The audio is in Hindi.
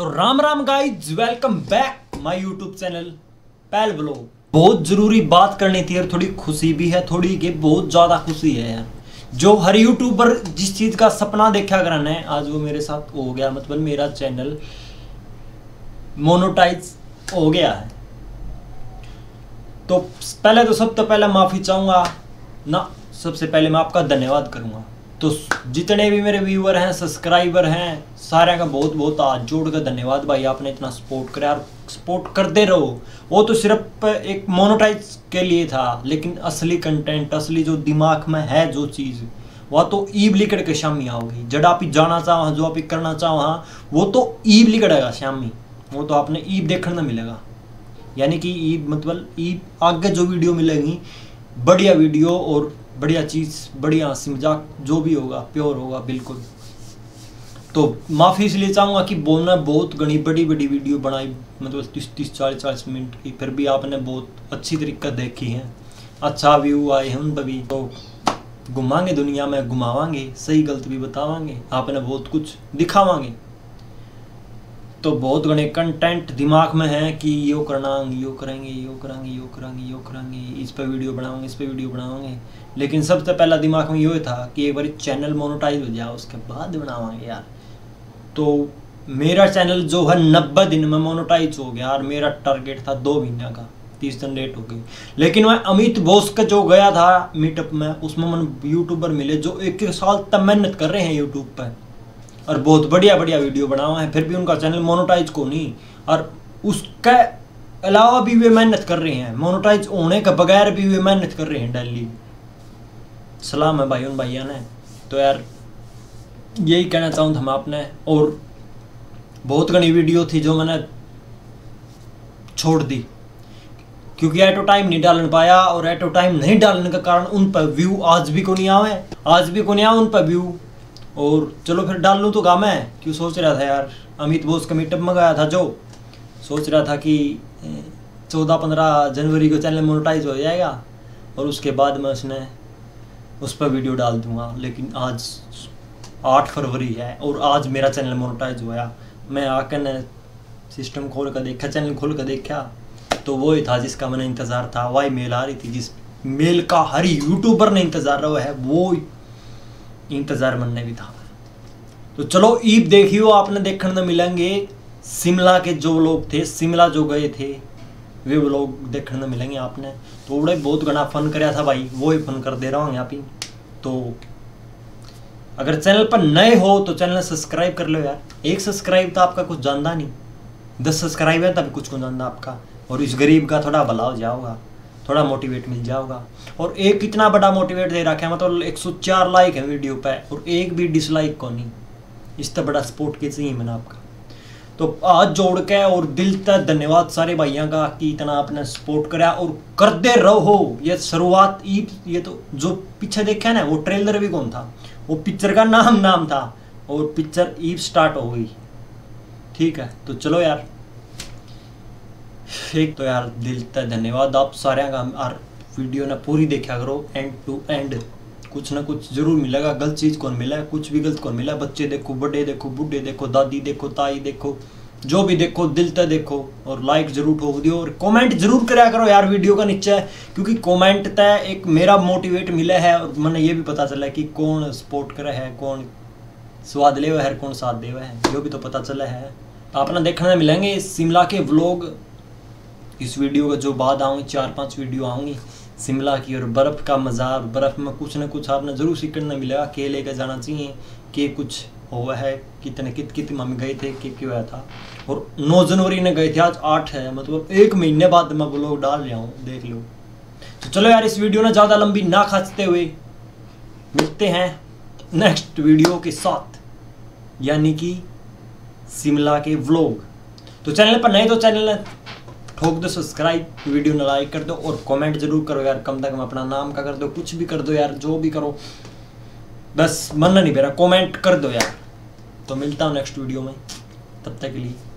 तो Ram Ram guys, welcome back my YouTube channel Pahal blog. बहुत जरूरी बात करनी थी और थोड़ी खुशी भी है, थोड़ी के बहुत ज्यादा खुशी है यार। जो हर यूट्यूबर जिस चीज का सपना देखा करना है, आज वो मेरे साथ हो गया। मतलब मेरा चैनल मोनेटाइज हो गया है। तो पहले तो सबसे पहले माफी चाहूंगा ना, सबसे पहले मैं आपका धन्यवाद करूंगा। तो जितने भी मेरे व्यूअर हैं, सब्सक्राइबर हैं, सारे का बहुत बहुत हाथ जोड़ कर धन्यवाद भाई। आपने इतना सपोर्ट करा और सपोर्ट करते रहो। वो तो सिर्फ एक मोनेटाइज के लिए था, लेकिन असली कंटेंट, असली जो दिमाग में है जो चीज़, वह तो ईब लिकड़ के शामी आओगी। जब आप जाना चाहो, जो आप करना चाहो, हाँ वो तो ईब लिकड़ेगा शामी। वो तो आपने ईब देखने में मिलेगा। यानी कि ईब मतलब ईब आगे जो वीडियो मिलेगी, बढ़िया वीडियो और बढ़िया चीज़, बढ़िया हंसी मजाक जो भी होगा प्योर होगा बिल्कुल। तो माफ़ी इसलिए चाहूँगा कि बोलना बहुत घनी बड़ी बड़ी वीडियो बनाई, मतलब 30-40 मिनट की, फिर भी आपने बहुत अच्छी तरीके देखी है, अच्छा व्यू आए हैं उन पर भी। तो घुमाएंगे दुनिया में, घुमावांगे, सही गलत भी बतावांगे, आपने बहुत कुछ दिखावांगे। तो बहुत घने कंटेंट दिमाग में है कि यो करना, यो करेंगे, यो करेंगे, यो करेंगे, यो करेंगे, इस पर वीडियो बनाएंगे, इस पर वीडियो बनाएंगे। लेकिन सबसे पहला दिमाग में ये था कि एक बार चैनल मोनेटाइज हो जाए, उसके बाद बनावांगे यार। तो मेरा चैनल जो है 90 दिन में मोनेटाइज हो गया और मेरा टारगेट था 2 महीने का, 30 दिन लेट हो गई। लेकिन मैं अमित बोस का जो गया था मीटअप में, उसमें मैंने यूट्यूबर मिले जो 1 साल तक मेहनत कर रहे हैं यूट्यूब पर और बहुत बढ़िया बढ़िया वीडियो बनावा है, फिर भी उनका चैनल मोनेटाइज को नहीं। और उसके अलावा भी वे मेहनत कर रहे हैं, मोनेटाइज होने के बगैर भी वे मेहनत कर रहे हैं डेली। सलाम है भाई उन भैया ने। तो यार यही कहना चाहूँ था मैं आपने। और बहुत घनी वीडियो थी जो मैंने छोड़ दी क्योंकि एट टाइम नहीं डालने पाया, और एट टाइम नहीं डालने का कारण उन पर व्यू आज भी को नहीं आवे, आज भी को नहीं आवे उन पर व्यू। और चलो फिर डाल लूँ तो काम है, क्यों सोच रहा था यार। अमित बोस का मीटअप में गया था, जो सोच रहा था कि 14-15 जनवरी को चैनल मोनेटाइज हो जाएगा और उसके बाद मैं उस पर वीडियो डाल दूंगा। लेकिन आज 8 फरवरी है और आज मेरा चैनल मोनेटाइज हुआ। मैं आकर ने सिस्टम खोल कर देखा, चैनल खोल कर देखा, तो वही था जिसका मैंने इंतज़ार था। वही मेल आ रही थी जिस मेल का हर यूट्यूबर ने इंतज़ार रहा है, वो इंतज़ार मनने भी था। तो चलो ईद देखियो, आपने देखने में मिलेंगे शिमला के जो लोग थे, शिमला जो गए थे, वे लोग देखने में मिलेंगे आपने। थोड़े बहुत घना फन कराया था भाई, वो ही फन कर दे रहा हूँ यहाँ पे। तो अगर चैनल पर नए हो तो चैनल सब्सक्राइब कर लो यार। 1 सब्सक्राइब तो आपका कुछ जानता नहीं, 10 सब्सक्राइब है तभी कुछ को जानता आपका। और इस गरीब का थोड़ा भला हो जाओगा, थोड़ा मोटिवेट मिल जाओगा। और एक इतना बड़ा मोटिवेट दे रखा है, मतलब 104 लाइक है वीडियो पे और एक भी डिसलाइक को नहीं। इस तरह बड़ा सपोर्ट के चाहिए मैंने आपका। तो आज जोड़ के और दिल तक धन्यवाद सारे भाइयों का कि इतना आपने सपोर्ट करा और करते रहो। ये शुरुआत ईद, ये तो जो पीछे देखा ना, वो ट्रेलर भी कौन था, वो पिक्चर का नाम था और पिक्चर ईद स्टार्ट हो गई। ठीक है, तो चलो यार, एक तो यार दिल तक धन्यवाद आप सारे का। और वीडियो ना पूरी देखा करो एंड टू एंड, कुछ ना कुछ जरूर मिलेगा। गलत चीज़ कौन मिला है, कुछ भी गलत कौन मिला है। बच्चे देखो, बड़े देखो, बूढ़े देखो, दादी देखो, ताई देखो, जो भी देखो दिल तक देखो। और लाइक जरूर ठोक दियो और कमेंट जरूर कराया करो यार वीडियो का नीचे, क्योंकि कमेंट तय एक मेरा मोटिवेट मिला है। और मैंने ये भी पता चला कि कौन सपोर्ट करे है, कौन स्वाद ले हुआ है, कौन साथ दे हुआ है, जो भी तो पता चला है। आपने देखने मिलेंगे शिमला के व्लॉग। इस वीडियो का जो बाद आऊँगी, 4-5 वीडियो आऊँगी शिमला की, और बर्फ़ का मज़ा। और बर्फ़ में कुछ ना कुछ आपने ज़रूर सीखने मिलेगा। के लेकर जाना चाहिए कि कुछ हुआ है, कितने कित हम गए थे, कि क्यों आया था। और 9 जनवरी ने गए थे, आज 8 है, मतलब 1 महीने बाद मैं व्लॉग डाल रहा हूँ, देख लो। तो चलो यार, इस वीडियो ने ज़्यादा लंबी ना खींचते हुए मिलते हैं नेक्स्ट वीडियो के साथ, यानी कि शिमला के व्लॉग। तो चैनल पर नहीं तो चैनल ठोक दो सब्सक्राइब, वीडियो ने लाइक कर दो और कमेंट जरूर करो यार। कम से कम अपना नाम का कर दो, कुछ भी कर दो यार, जो भी करो, बस मन नहीं मेरा, कमेंट कर दो यार। तो मिलता हूँ नेक्स्ट वीडियो में, तब तक के लिए